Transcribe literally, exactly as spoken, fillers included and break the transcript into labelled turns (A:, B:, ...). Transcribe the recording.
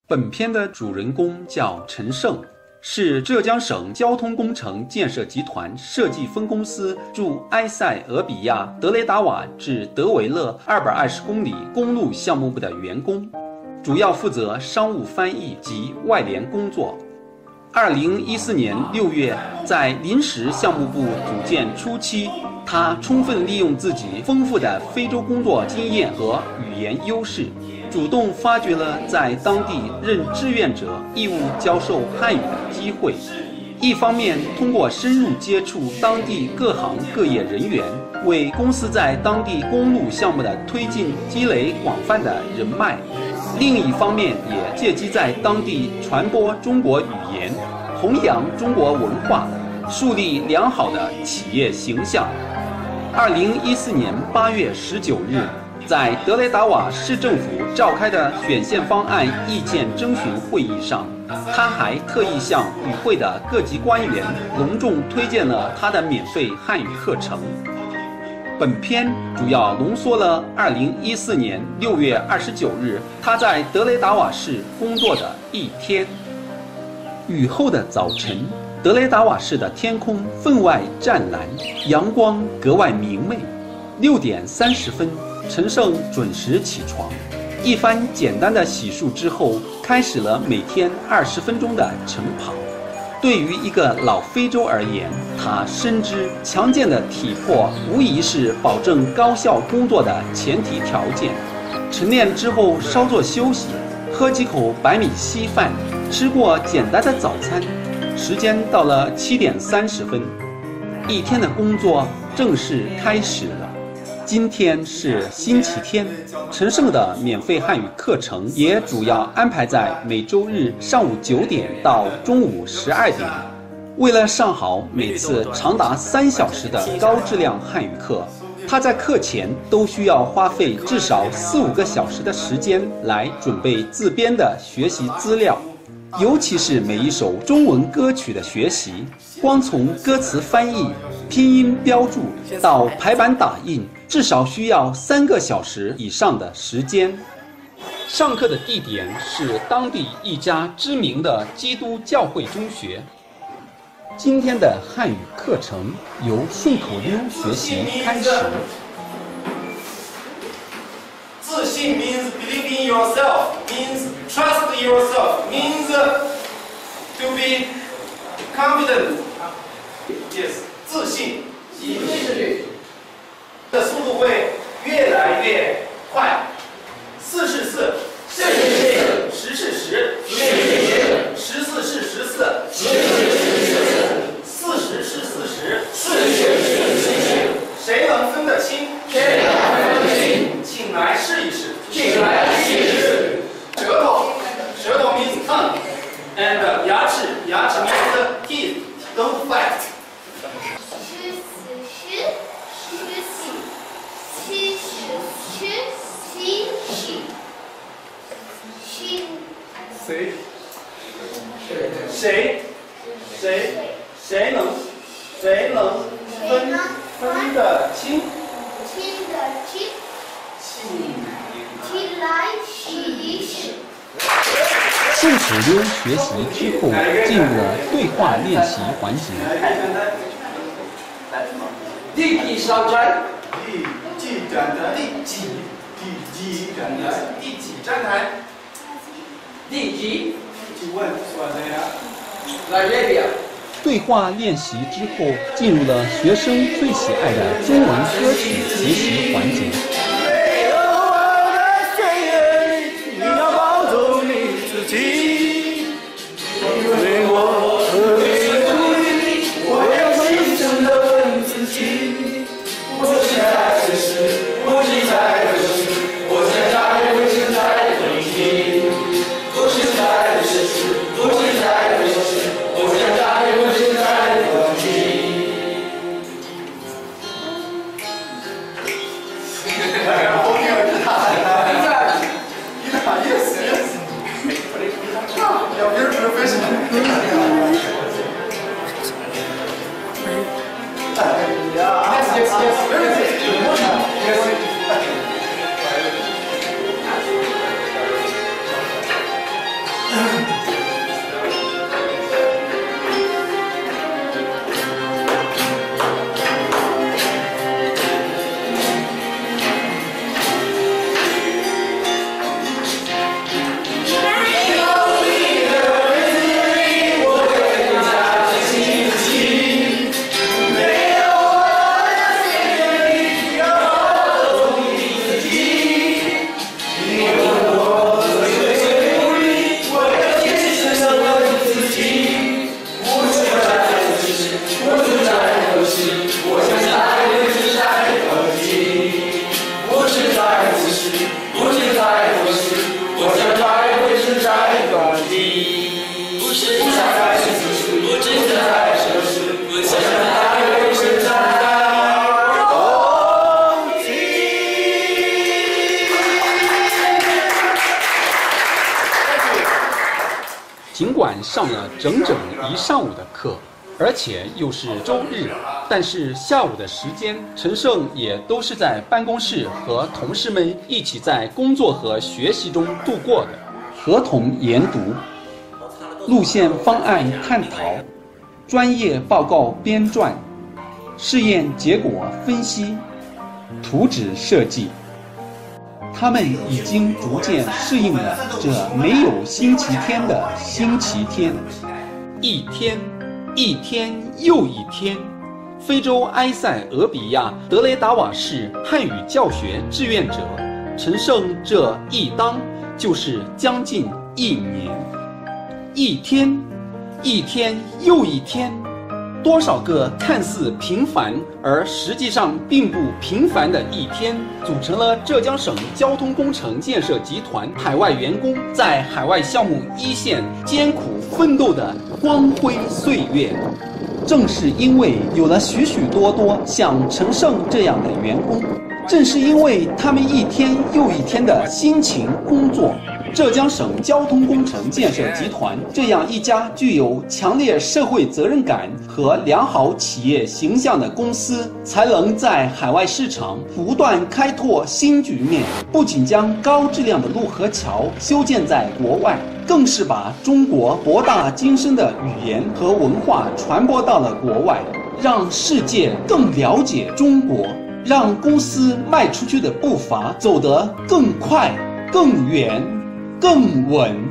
A: 本片的主人公叫陈胜，是浙江省交通工程建设集团设计分公司驻埃塞俄比亚德雷达瓦至德维勒二百二十公里公路项目部的员工，主要负责商务翻译及外联工作。二零一四年六月，在临时项目部组建初期，他充分利用自己丰富的非洲工作经验和语言优势，主动发掘了在当地任志愿者义务教授汉语的机会。一方面通过深入接触当地各行各业人员，为公司在当地公路项目的推进积累广泛的人脉；另一方面也借机在当地传播中国语言，弘扬中国文化，树立良好的企业形象。二零一四年八月十九日，在德雷达瓦市政府召开的选线方案意见征询会议上，他还特意向与会的各级官员隆重推荐了他的免费汉语课程。本片主要浓缩了二零一四年六月二十九日他在德雷达瓦市工作的一天。雨后的早晨，德雷达瓦市的天空分外湛蓝，阳光格外明媚。六点三十分，陈胜准时起床，一番简单的洗漱之后，开始了每天二十分钟的晨跑。对于一个老非洲而言，他深知强健的体魄无疑是保证高效工作的前提条件。晨练之后稍作休息，喝几口白米稀饭，吃过简单的早餐，时间到了七点三十分，一天的工作正式开始了。今天是星期天，陈胜的免费汉语课程也主要安排在每周日上午九点到中午十二点。为了上好每次长达三小时的高质量汉语课，他在课前都需要花费至少四五个小时的时间来准备自编的学习资料。尤其是每一首中文歌曲的学习，光从歌词翻译、拼音标注到排版打印，至少需要三个小时以上的时间。上课的地点是当地一家知名的基督教会中学。今天的汉语课程由顺口溜学习开始。
B: 自信 means believe in yourself, means trust yourself, means to be confident. Yes, 自信。的速度会越来越快。四是四，是是四；十是十，十是十；十四是十四，十是十四；四十是四十，四十是四十。谁能分得清？谁能分得清？请来试一试。请来试一试。舌头，舌头 means tongue, and 牙齿，牙齿 means teeth. Don't fight. 谁？谁？谁？谁能？谁能分分得清？
C: 听得清。请来试一试。
A: 顺口溜学习之后，进入了对话练习环节。
B: 第几上站？第几站台？第几？第几站台？第几站台？第几？请问说谁呀？来这边。
A: 对话练习之后，进入了学生最喜爱的中文歌曲学习环节。
D: 没有我的岁月，你要保重你自己，因为我和你努力，我要牺牲的问自己，我现在只是，我现在就是，我现在我现在的你，我现在只是，我现在就是，我现在我现在的你。
B: Yes, yes. Yeah, we're professional. Yes, yes, yes. Very good. Yes.
C: 请
A: 晚上了整整一上午的课，而且又是周日。但是下午的时间，陈胜也都是在办公室和同事们一起在工作和学习中度过的。合同研读、路线方案探讨、专业报告编撰、试验结果分析、图纸设计。他们已经逐渐适应了这没有星期天的星期天。一天，一天又一天。非洲埃塞俄比亚德雷达瓦市汉语教学志愿者陈胜，这一当就是将近一年。一天，一天又一天。多少个看似平凡而实际上并不平凡的一天，组成了浙江省交通工程建设集团海外员工在海外项目一线艰苦奋斗的光辉岁月。正是因为有了许许多多像陈胜这样的员工，正是因为他们一天又一天的辛勤工作，浙江省交通工程建设集团这样一家具有强烈社会责任感和良好企业形象的公司，才能在海外市场不断开拓新局面。不仅将高质量的路和桥修建在国外，更是把中国博大精深的语言和文化传播到了国外，让世界更了解中国，让公司迈出去的步伐走得更快、更远、更稳。